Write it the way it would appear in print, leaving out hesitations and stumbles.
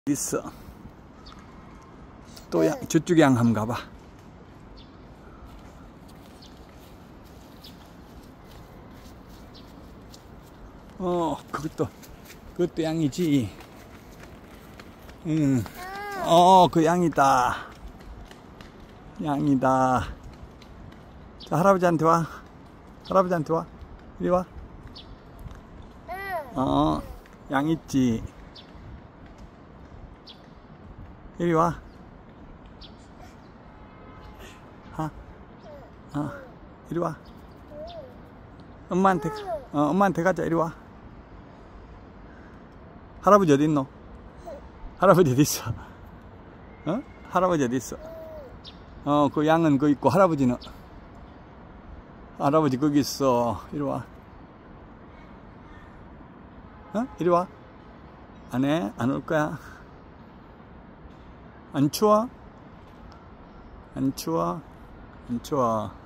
있어. 또 저쪽에 양 한번 가봐. 그것도 양이지. 그 양이다. 양이다. 자, 할아버지한테 와. 할아버지한테 와. 이리 와. 양 있지. 이리 와. 이리 와. 엄마한테 가자. 이리 와. 할아버지 어디 있노? 할아버지 어디 있어? 할아버지 어디 있어? 그 양은 그 있고, 할아버지는? 할아버지 거기 있어. 이리 와. 이리 와. 안 해? 안 올 거야? 안 추워? 안 추워? 안 추워.